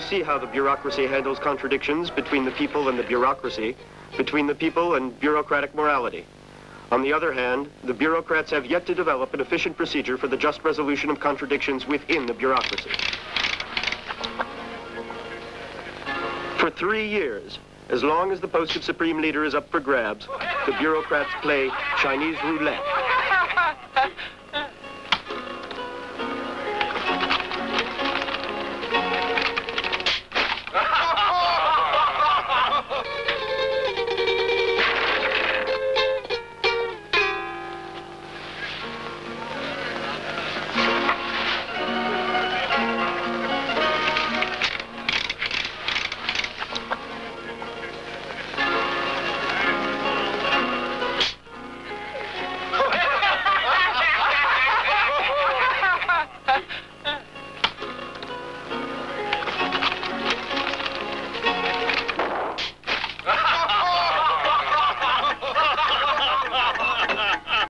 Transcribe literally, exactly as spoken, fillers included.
see how the bureaucracy handles contradictions between the people and the bureaucracy, between the people and bureaucratic morality. On the other hand, the bureaucrats have yet to develop an efficient procedure for the just resolution of contradictions within the bureaucracy. For three years, as long as the post of supreme leader is up for grabs, the bureaucrats play Chinese roulette.